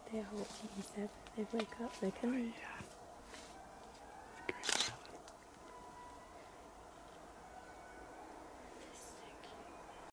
They are watching you, Seb. They wake up. They can